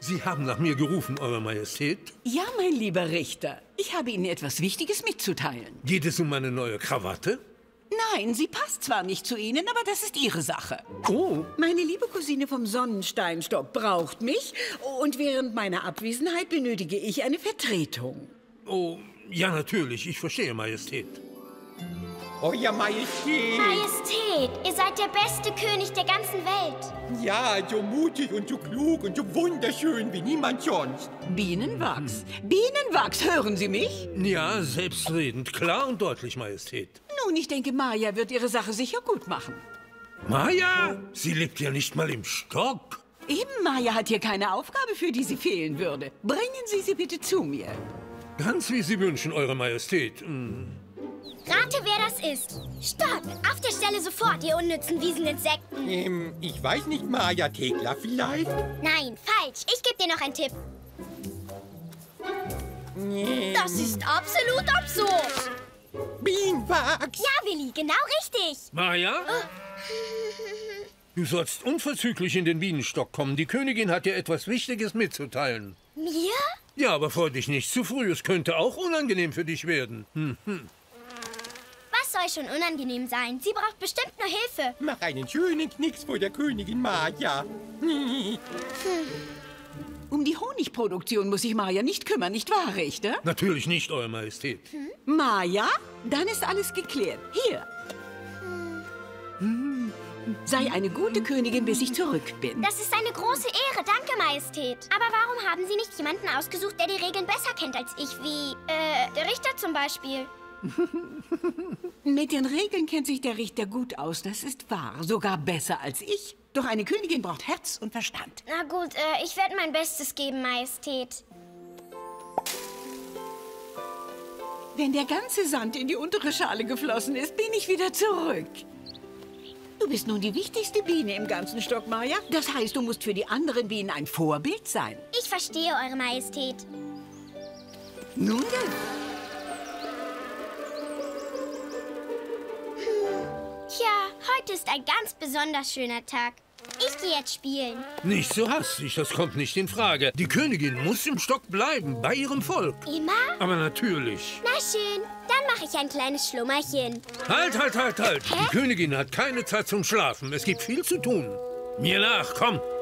Sie haben nach mir gerufen, Eure Majestät. Ja, mein lieber Richter. Ich habe Ihnen etwas Wichtiges mitzuteilen. Geht es um meine neue Krawatte? Nein, sie passt zwar nicht zu Ihnen, aber das ist Ihre Sache. Oh. Meine liebe Cousine vom Sonnensteinstock braucht mich und während meiner Abwesenheit benötige ich eine Vertretung. Oh, ja, natürlich. Ich verstehe, Majestät. Euer Majestät! Majestät, ihr seid der beste König der ganzen Welt. Ja, so mutig und so klug und so wunderschön wie niemand sonst. Bienenwachs. Bienenwachs, hören Sie mich? Ja, selbstredend. Klar und deutlich, Majestät. Nun, ich denke, Maya wird ihre Sache sicher gut machen. Maya? Sie lebt ja nicht mal im Stock. Eben, Maya hat hier keine Aufgabe, für die sie fehlen würde. Bringen Sie sie bitte zu mir. Ganz wie Sie wünschen, Eure Majestät. Rate, wer das ist. Stopp! Auf der Stelle sofort, ihr unnützen Wieseninsekten. Ich weiß nicht, Maja Thekla vielleicht? Nein, falsch. Ich gebe dir noch einen Tipp. Das ist absolut absurd. Bienenwachs! Ja, Willi, genau richtig. Maya? Du sollst unverzüglich in den Bienenstock kommen. Die Königin hat dir etwas Wichtiges mitzuteilen. Mir? Ja, aber freu dich nicht zu früh. Es könnte auch unangenehm für dich werden. Was soll schon unangenehm sein? Sie braucht bestimmt nur Hilfe. Mach einen schönen Knicks vor der Königin Maja. Um die Honigproduktion muss sich Maya nicht kümmern, nicht wahr, Richter? Natürlich nicht, Eure Majestät. Maya, dann ist alles geklärt. Hier. Sei eine gute Königin, bis ich zurück bin. Das ist eine große Ehre, danke, Majestät. Aber warum haben Sie nicht jemanden ausgesucht, der die Regeln besser kennt als ich, wie, der Richter zum Beispiel? Mit den Regeln kennt sich der Richter gut aus, das ist wahr. Sogar besser als ich. Doch eine Königin braucht Herz und Verstand. Na gut, ich werde mein Bestes geben, Majestät. Wenn der ganze Sand in die untere Schale geflossen ist, bin ich wieder zurück. Du bist nun die wichtigste Biene im ganzen Stock, Maya. Das heißt, du musst für die anderen Bienen ein Vorbild sein. Ich verstehe, Eure Majestät. Nun denn. Tja, heute ist ein ganz besonders schöner Tag. Ich gehe jetzt spielen. Nicht so hastig, das kommt nicht in Frage. Die Königin muss im Stock bleiben, bei ihrem Volk. Immer? Aber natürlich. Na schön, dann mache ich ein kleines Schlummerchen. Halt! Die Königin hat keine Zeit zum Schlafen. Es gibt viel zu tun. Mir nach, komm.